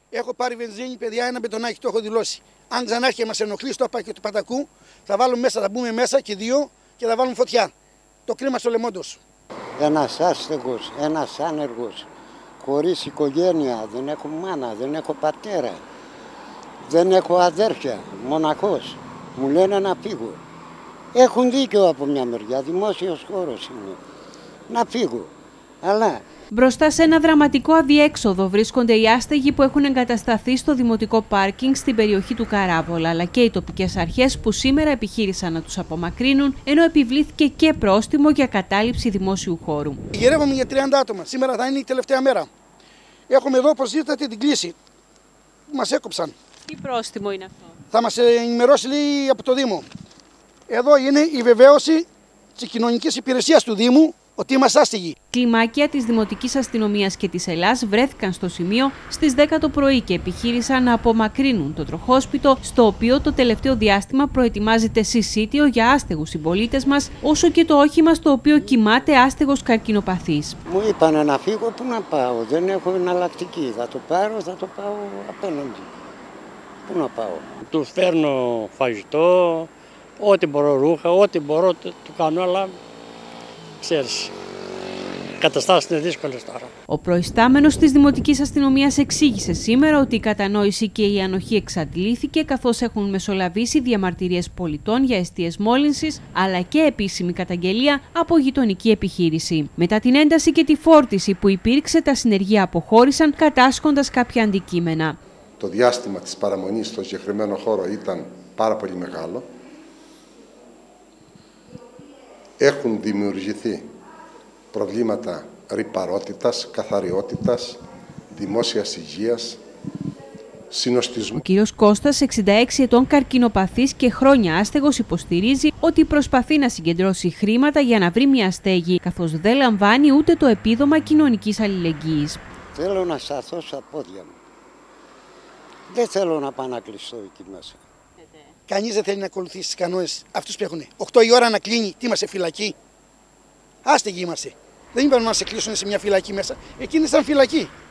Έχω πάρει βενζίνη, παιδιά, ένα μπετονάκι, το έχω δηλώσει. Αν ξανά έρχεται και μας ενοχλεί στο πάρκο του Πατακού, θα βάλουμε μέσα, θα μπούμε μέσα και δύο και θα βάλουμε φωτιά. Το κρίμα στο λαιμό τους. Ένας άστεγος, ένας άνεργος, χωρίς οικογένεια, δεν έχω μάνα, δεν έχω πατέρα, δεν έχω αδέρφια, μοναχός. Μου λένε να φύγω. Έχουν δίκιο από μια μεριά, δημόσιος χώρος είναι. Να φύγω, αλλά... Μπροστά σε ένα δραματικό αδιέξοδο βρίσκονται οι άστεγοι που έχουν εγκατασταθεί στο δημοτικό πάρκινγκ στην περιοχή του Καράβολα, αλλά και οι τοπικές αρχές που σήμερα επιχείρησαν να τους απομακρύνουν, ενώ επιβλήθηκε και πρόστιμο για κατάληψη δημόσιου χώρου. Γυρεύαμε για 30 άτομα. Σήμερα θα είναι η τελευταία μέρα. Έχουμε εδώ, όπως είδατε, την κλίση. Μας έκοψαν. Τι πρόστιμο είναι αυτό? Θα μας ενημερώσει, λέει, από το Δήμο. Εδώ είναι η βεβαίωση της κοινωνικής υπηρεσίας του Δήμου ότι είμαστε άστεγοι. Κλιμάκια της Δημοτικής Αστυνομίας και της Ελλάς βρέθηκαν στο σημείο στις 10 το πρωί και επιχείρησαν να απομακρύνουν το τροχόσπιτο, στο οποίο το τελευταίο διάστημα προετοιμάζεται συσίτιο για άστεγους συμπολίτες μας, όσο και το όχημα στο οποίο κοιμάται άστεγος καρκινοπαθής. Μου είπανε να φύγω, πού να πάω, δεν έχω εναλλακτική. Θα το πάω απέναντι. Πού να πάω. Τους φέρνω φαγητό, ό,τι μπορώ, ρούχα, ό,τι μπορώ το κάνω, αλλά ξέρεις, οι καταστάσεις είναι δύσκολες τώρα. Ο προϊστάμενος της Δημοτικής Αστυνομίας εξήγησε σήμερα ότι η κατανόηση και η ανοχή εξαντλήθηκε, καθώς έχουν μεσολαβήσει διαμαρτυρίες πολιτών για εστίες μόλυνσης, αλλά και επίσημη καταγγελία από γειτονική επιχείρηση. Μετά την ένταση και τη φόρτιση που υπήρξε, τα συνεργεία αποχώρησαν κατάσχοντας κάποια αντικείμενα. Το διάστημα της παραμονής στο συγκεκριμένο χώρο ήταν πάρα πολύ μεγάλο. Έχουν δημιουργηθεί προβλήματα ρυπαρότητας, καθαριότητας, δημόσιας υγείας, συνοστισμού. Ο κύριος Κώστας, 66 ετών καρκινοπαθής και χρόνια άστεγος, υποστηρίζει ότι προσπαθεί να συγκεντρώσει χρήματα για να βρει μια στέγη, καθώς δεν λαμβάνει ούτε το επίδομα κοινωνικής αλληλεγγύης. Θέλω να σταθώ στα πόδια μου. Δεν θέλω να πάω να κλειστώ εκεί μέσα. Κανείς δεν θέλει να ακολουθήσει τις κανόνες αυτούς που έχουν. 8 η ώρα να κλείνει, τι είμαστε, φυλακή. Άστεγοι είμαστε. Δεν είπαμε να σε κλείσουν σε μια φυλακή μέσα. Εκείνοι ήταν φυλακή.